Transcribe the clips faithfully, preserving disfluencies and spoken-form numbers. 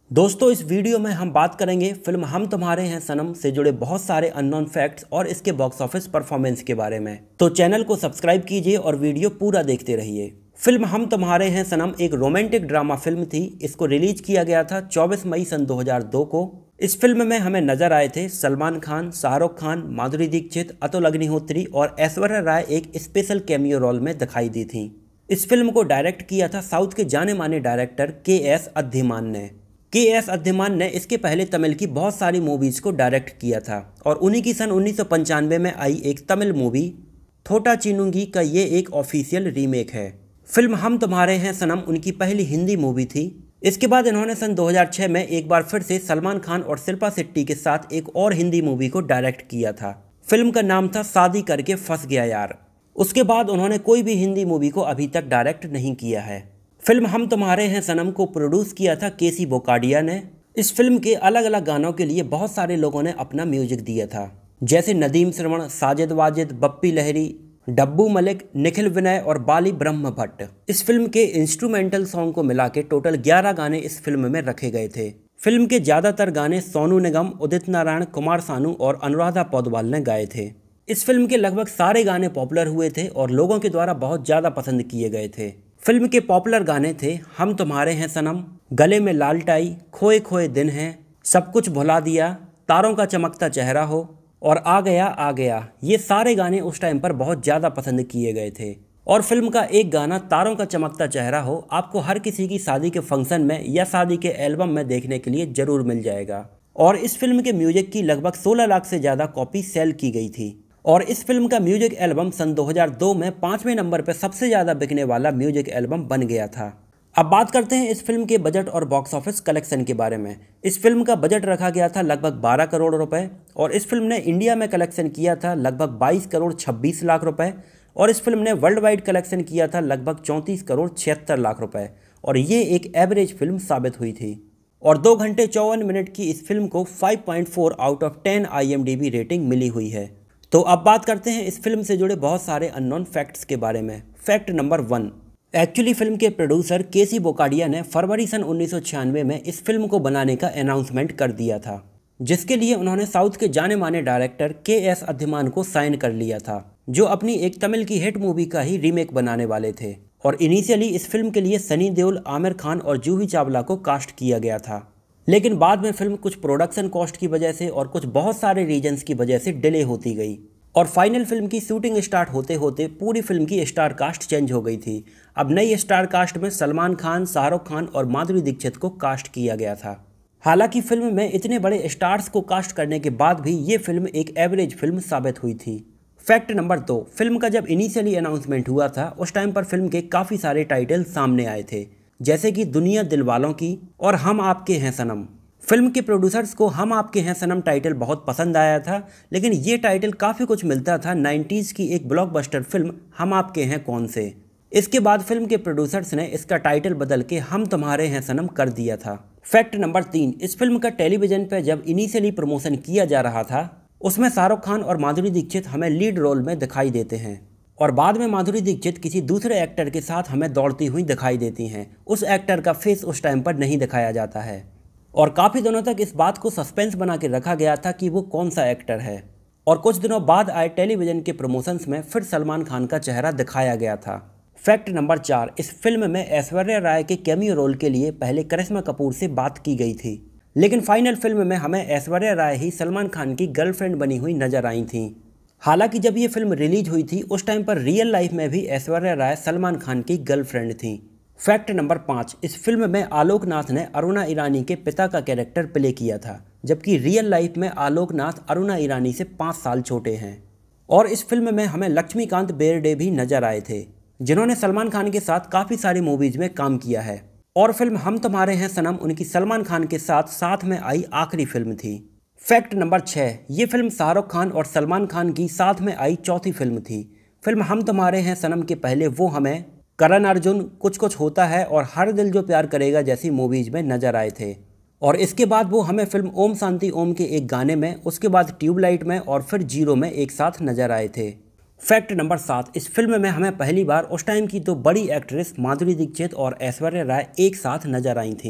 दोस्तों इस वीडियो में हम बात करेंगे फिल्म हम तुम्हारे हैं सनम से जुड़े बहुत सारे अननोन फैक्ट्स और इसके बॉक्स ऑफिस परफॉर्मेंस के बारे में। तो चैनल को सब्सक्राइब कीजिए और वीडियो पूरा देखते रहिए। फिल्म हम तुम्हारे हैं सनम एक रोमांटिक ड्रामा फिल्म थी। इसको रिलीज किया गया था चौबीस मई सन दो हज़ार दो को। इस फिल्म में हमें नजर आए थे सलमान खान, शाहरुख खान, माधुरी दीक्षित, अतुल अग्निहोत्री और ऐश्वर्या राय एक स्पेशल कैमियो रोल में दिखाई दी थी। इस फिल्म को डायरेक्ट किया था साउथ के जाने माने डायरेक्टर के एस अधिमान ने। के एस अधिमान ने इसके पहले तमिल की बहुत सारी मूवीज को डायरेक्ट किया था और उन्हीं की सन उन्नीस सौ पंचानवे में आई एक तमिल मूवी थोटा चीनुंगी का ये एक ऑफिशियल रीमेक है। फिल्म हम तुम्हारे हैं सनम उनकी पहली हिंदी मूवी थी। इसके बाद इन्होंने सन दो हज़ार छह में एक बार फिर से सलमान खान और शिल्पा शेट्टी के साथ एक और हिंदी मूवी को डायरेक्ट किया था। फिल्म का नाम था शादी करके फंस गया यार। उसके बाद उन्होंने कोई भी हिंदी मूवी को अभी तक डायरेक्ट नहीं किया है। फिल्म हम तुम्हारे हैं सनम को प्रोड्यूस किया था केसी बोकाडिया ने। इस फिल्म के अलग अलग गानों के लिए बहुत सारे लोगों ने अपना म्यूजिक दिया था, जैसे नदीम श्रवण, साजिद वाजिद, बप्पी लहरी, डब्बू मलिक, निखिल विनय और बाली ब्रह्म भट्ट। इस फिल्म के इंस्ट्रूमेंटल सॉन्ग को मिला के टोटल ग्यारह गाने इस फिल्म में रखे गए थे। फिल्म के ज़्यादातर गाने सोनू निगम, उदित नारायण, कुमार सानू और अनुराधा पौडवाल ने गाए थे। इस फिल्म के लगभग सारे गाने पॉपुलर हुए थे और लोगों के द्वारा बहुत ज़्यादा पसंद किए गए थे। फिल्म के पॉपुलर गाने थे हम तुम्हारे हैं सनम, गले में लाल टाई, खोए खोए दिन हैं, सब कुछ भुला दिया, तारों का चमकता चेहरा हो और आ गया आ गया। ये सारे गाने उस टाइम पर बहुत ज़्यादा पसंद किए गए थे। और फिल्म का एक गाना तारों का चमकता चेहरा हो आपको हर किसी की शादी के फंक्शन में या शादी के एल्बम में देखने के लिए ज़रूर मिल जाएगा। और इस फिल्म के म्यूजिक की लगभग सोलह लाख से ज़्यादा कॉपी सेल की गई थी। और इस फिल्म का म्यूजिक एल्बम सन दो हज़ार दो में पाँचवें नंबर पर सबसे ज़्यादा बिकने वाला म्यूजिक एल्बम बन गया था। अब बात करते हैं इस फिल्म के बजट और बॉक्स ऑफिस कलेक्शन के बारे में। इस फिल्म का बजट रखा गया था लगभग बारह करोड़ रुपए और इस फिल्म ने इंडिया में कलेक्शन किया था लगभग बाईस करोड़ छब्बीस लाख रुपए और इस फिल्म ने वर्ल्ड वाइड कलेक्शन किया था लगभग चौंतीस करोड़ छिहत्तर लाख रुपए और ये एक एवरेज फिल्म साबित हुई थी। और दो घंटे चौवन मिनट की इस फिल्म को five point four out of ten I M D B rating मिली हुई है। तो अब बात करते हैं इस फिल्म से जुड़े बहुत सारे अननोन फैक्ट्स के बारे में। Fact number one, actually film के प्रोड्यूसर केसी बोकाडिया ने फरवरी सन उन्नीस सौ छियानवे में इस फिल्म को बनाने का अनाउंसमेंट कर दिया था, जिसके लिए उन्होंने साउथ के जाने माने डायरेक्टर के एस अधिमान को साइन कर लिया था, जो अपनी एक तमिल की हिट मूवी का ही रीमेक बनाने वाले थे। और इनिशियली इस फिल्म के लिए सनी देओल, आमिर खान और जूही चावला को कास्ट किया गया था, लेकिन बाद में फिल्म कुछ प्रोडक्शन कॉस्ट की वजह से और कुछ बहुत सारे रीजन्स की वजह से डिले होती गई और फाइनल फिल्म की शूटिंग स्टार्ट होते होते पूरी फिल्म की स्टार कास्ट चेंज हो गई थी। अब नई स्टार कास्ट में सलमान खान, शाहरुख खान और माधुरी दीक्षित को कास्ट किया गया था। हालांकि फिल्म में इतने बड़े स्टार्स को कास्ट करने के बाद भी ये फिल्म एक एवरेज फिल्म साबित हुई थी। फैक्ट नंबर दो, फिल्म का जब इनिशियली अनाउंसमेंट हुआ था उस टाइम पर फिल्म के काफ़ी सारे टाइटल सामने आए थे, जैसे कि दुनिया दिलवालों की और हम आपके हैं सनम। फिल्म के प्रोड्यूसर्स को हम आपके हैं सनम टाइटल बहुत पसंद आया था, लेकिन ये टाइटल काफ़ी कुछ मिलता था नाइन्टीज़ की एक ब्लॉकबस्टर फिल्म हम आपके हैं कौन से। इसके बाद फिल्म के प्रोड्यूसर्स ने इसका टाइटल बदल के हम तुम्हारे हैं सनम कर दिया था। फैक्ट नंबर तीन, इस फिल्म का टेलीविज़न पर जब इनिशियली प्रमोशन किया जा रहा था उसमें शाहरुख खान और माधुरी दीक्षित हमें लीड रोल में दिखाई देते हैं और बाद में माधुरी दीक्षित किसी दूसरे एक्टर के साथ हमें दौड़ती हुई दिखाई देती हैं। उस एक्टर का फेस उस टाइम पर नहीं दिखाया जाता है और काफ़ी दिनों तक इस बात को सस्पेंस बना के रखा गया था कि वो कौन सा एक्टर है। और कुछ दिनों बाद आए टेलीविज़न के प्रमोशंस में फिर सलमान खान का चेहरा दिखाया गया था। फैक्ट नंबर चार, इस फिल्म में ऐश्वर्या राय के कैमियो रोल के लिए पहले करिश्मा कपूर से बात की गई थी, लेकिन फाइनल फिल्म में हमें ऐश्वर्या राय ही सलमान खान की गर्लफ्रेंड बनी हुई नजर आई थी। हालांकि जब ये फिल्म रिलीज हुई थी उस टाइम पर रियल लाइफ में भी ऐश्वर्या राय सलमान खान की गर्लफ्रेंड थी। फैक्ट नंबर पाँच, इस फिल्म में आलोक नाथ ने अरुणा ईरानी के पिता का कैरेक्टर प्ले किया था, जबकि रियल लाइफ में आलोक नाथ अरुणा ईरानी से पाँच साल छोटे हैं। और इस फिल्म में हमें लक्ष्मीकांत बेर्डे भी नजर आए थे, जिन्होंने सलमान खान के साथ काफ़ी सारी मूवीज में काम किया है। और फिल्म हम तुम्हारे हैं सनम उनकी सलमान खान के साथ साथ में आई आखिरी फिल्म थी। फैक्ट नंबर छः, ये फिल्म शाहरुख खान और सलमान खान की साथ में आई चौथी फिल्म थी। फिल्म हम तुम्हारे हैं सनम के पहले वो हमें करण अर्जुन, कुछ कुछ होता है और हर दिल जो प्यार करेगा जैसी मूवीज में नजर आए थे और इसके बाद वो हमें फिल्म ओम शांति ओम के एक गाने में, उसके बाद ट्यूबलाइट में और फिर जीरो में एक साथ नजर आए थे। फैक्ट नंबर सात, इस फिल्म में हमें पहली बार उस टाइम की दो बड़ी एक्ट्रेस माधुरी दीक्षित और ऐश्वर्या राय एक साथ नजर आई थीं।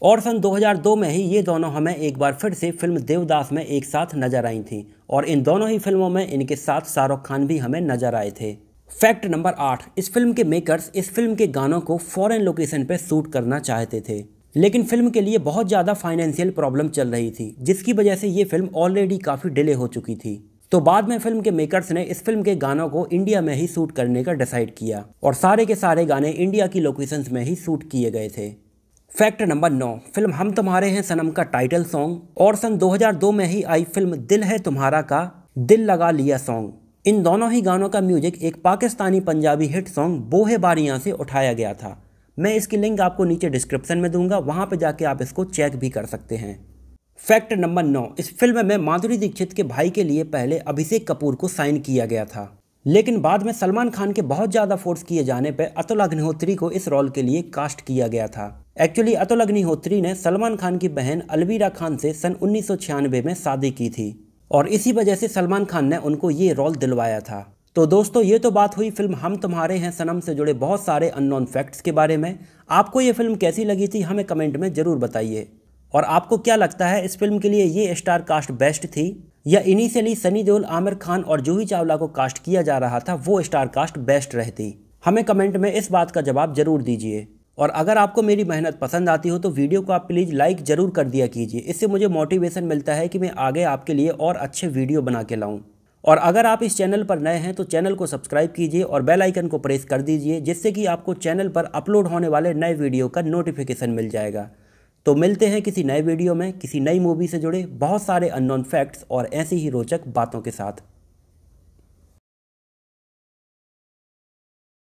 और सन दो हज़ार दो में ही ये दोनों हमें एक बार फिर से फिल्म देवदास में एक साथ नजर आई थी और इन दोनों ही फिल्मों में इनके साथ शाहरुख खान भी हमें नजर आए थे। फैक्ट नंबर आठ, इस फिल्म के मेकर्स इस फिल्म के गानों को फॉरेन लोकेशन पे शूट करना चाहते थे, लेकिन फिल्म के लिए बहुत ज़्यादा फाइनेंशियल प्रॉब्लम चल रही थी, जिसकी वजह से ये फिल्म ऑलरेडी काफ़ी डिले हो चुकी थी। तो बाद में फिल्म के मेकर्स ने इस फिल्म के गानों को इंडिया में ही शूट करने का डिसाइड किया और सारे के सारे गाने इंडिया की लोकेशंस में ही शूट किए गए थे। फैक्ट नंबर नौ, फिल्म हम तुम्हारे हैं सनम का टाइटल सॉन्ग और सन दो हज़ार दो में ही आई फिल्म दिल है तुम्हारा का दिल लगा लिया सॉन्ग, इन दोनों ही गानों का म्यूजिक एक पाकिस्तानी पंजाबी हिट सॉन्ग बोहे बारियां से उठाया गया था। मैं इसकी लिंक आपको नीचे डिस्क्रिप्शन में दूंगा, वहां पर जाके आप इसको चेक भी कर सकते हैं। फैक्ट नंबर नौ, इस फिल्म में माधुरी दीक्षित के भाई के लिए पहले अभिषेक कपूर को साइन किया गया था, लेकिन बाद में सलमान खान के बहुत ज़्यादा फोर्स किए जाने पर अतुल अग्निहोत्री को इस रोल के लिए कास्ट किया गया था। एक्चुअली अतुल अग्निहोत्री ने सलमान खान की बहन अलवीरा खान से सन उन्नीस सौ छियानवे में शादी की थी और इसी वजह से सलमान खान ने उनको ये रोल दिलवाया था। तो दोस्तों, ये तो बात हुई फिल्म हम तुम्हारे हैं सनम से जुड़े बहुत सारे अननोन फैक्ट्स के बारे में। आपको ये फिल्म कैसी लगी थी हमें कमेंट में ज़रूर बताइए। और आपको क्या लगता है, इस फिल्म के लिए ये स्टार कास्ट बेस्ट थी या इनिशियली सनी देओल, आमिर खान और जूही चावला को कास्ट किया जा रहा था वो स्टार कास्ट बेस्ट रहती? हमें कमेंट में इस बात का जवाब जरूर दीजिए। और अगर आपको मेरी मेहनत पसंद आती हो तो वीडियो को आप प्लीज़ लाइक ज़रूर कर दिया कीजिए, इससे मुझे मोटिवेशन मिलता है कि मैं आगे आपके लिए और अच्छे वीडियो बना के लाऊं। और अगर आप इस चैनल पर नए हैं तो चैनल को सब्सक्राइब कीजिए और बेल आइकन को प्रेस कर दीजिए, जिससे कि आपको चैनल पर अपलोड होने वाले नए वीडियो का नोटिफिकेशन मिल जाएगा। तो मिलते हैं किसी नए वीडियो में किसी नई मूवी से जुड़े बहुत सारे अननोन फैक्ट्स और ऐसी ही रोचक बातों के साथ।